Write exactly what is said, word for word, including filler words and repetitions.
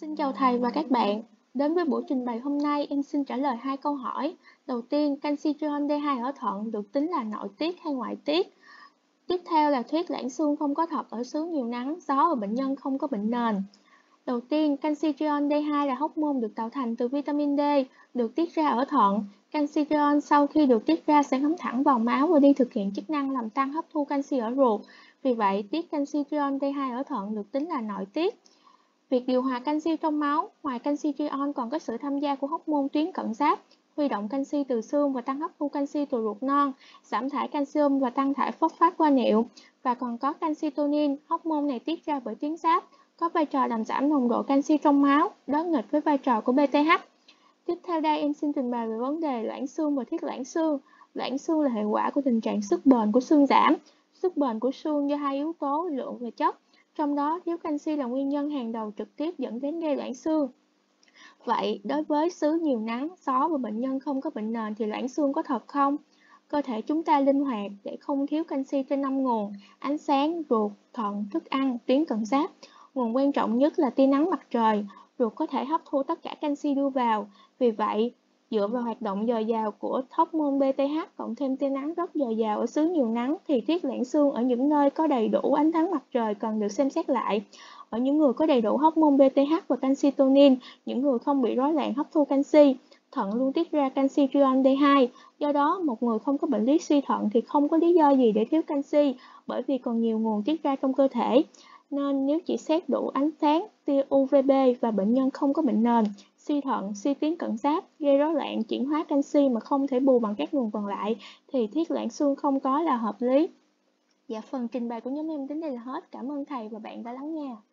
Xin chào thầy và các bạn. Đến với buổi trình bày hôm nay, em xin trả lời hai câu hỏi. Đầu tiên, canxi trion D hai ở thận được tính là nội tiết hay ngoại tiết? Tiếp theo là thuyết loãng xương không có thật ở xứ nhiều nắng, gió và bệnh nhân không có bệnh nền. Đầu tiên, canxi trion D hai là hormone được tạo thành từ vitamin D, được tiết ra ở thận. Canxi trion sau khi được tiết ra sẽ ngấm thẳng vào máu và đi thực hiện chức năng làm tăng hấp thu canxi ở ruột. Vì vậy, tiết canxi trion D hai ở thận được tính là nội tiết. Việc điều hòa canxi trong máu, ngoài canxi trion còn có sự tham gia của hormone tuyến cận giáp, huy động canxi từ xương và tăng hấp thu canxi từ ruột non, giảm thải calcium và tăng thải phosphat qua niệu, và còn có calcitonin, hormone này tiết ra bởi tuyến giáp, có vai trò làm giảm nồng độ canxi trong máu, đối nghịch với vai trò của bê tê hát. Tiếp theo đây em xin trình bày về vấn đề loãng xương và thiết loãng xương. Loãng xương là hệ quả của tình trạng sức bền của xương giảm. Sức bền của xương do hai yếu tố lượng và chất. Trong đó, thiếu canxi là nguyên nhân hàng đầu trực tiếp dẫn đến gây loãng xương. Vậy, đối với xứ nhiều nắng, gió và bệnh nhân không có bệnh nền thì loãng xương có thật không? Cơ thể chúng ta linh hoạt để không thiếu canxi trên năm nguồn: ánh sáng, ruột, thận, thức ăn, tuyến cận giáp. Nguồn quan trọng nhất là tia nắng mặt trời. Ruột có thể hấp thu tất cả canxi đưa vào. Vì vậy, dựa vào hoạt động dồi dào của hormone bê tê hát cộng thêm tia nắng rất dồi dào ở xứ nhiều nắng thì thiết loãng xương ở những nơi có đầy đủ ánh nắng mặt trời cần được xem xét lại. Ở những người có đầy đủ hormone bê tê hát và calcitonin, những người không bị rối loạn hấp thu canxi, thận luôn tiết ra canxi trion D hai. Do đó, một người không có bệnh lý suy thận thì không có lý do gì để thiếu canxi, bởi vì còn nhiều nguồn tiết ra trong cơ thể. Nên nếu chỉ xét đủ ánh sáng, tia u vê bê và bệnh nhân không có bệnh nền, suy thận, suy tuyến cận giáp, gây rối loạn chuyển hóa canxi mà không thể bù bằng các nguồn còn lại thì thiết loãng xương không có là hợp lý. Dạ, phần trình bày của nhóm em đến đây là hết. Cảm ơn thầy và bạn đã lắng nghe.